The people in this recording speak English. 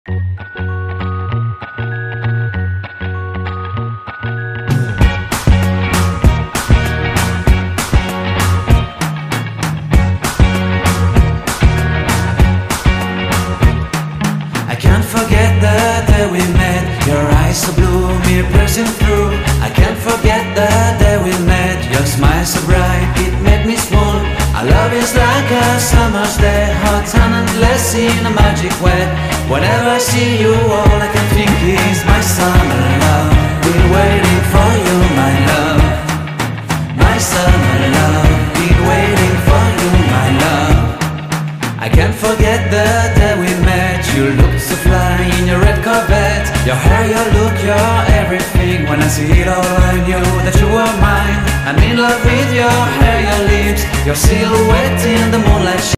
I can't forget the day we met. Your eyes so blue, me piercing through. I can't forget the day we met. Your smile so bright, it made me swoon. Our love is like a summer's day, hot and endless in a magic way. Whenever I see you, all I can think is my summer love. Been waiting for you, my love. My summer love. Been waiting for you, my love. I can't forget the day we met. You looked so fly in your red Corvette. Your hair, your look, your everything. When I see it all, I knew that you were mine. I'm in love with your hair, your lips, your silhouette in the moonlight.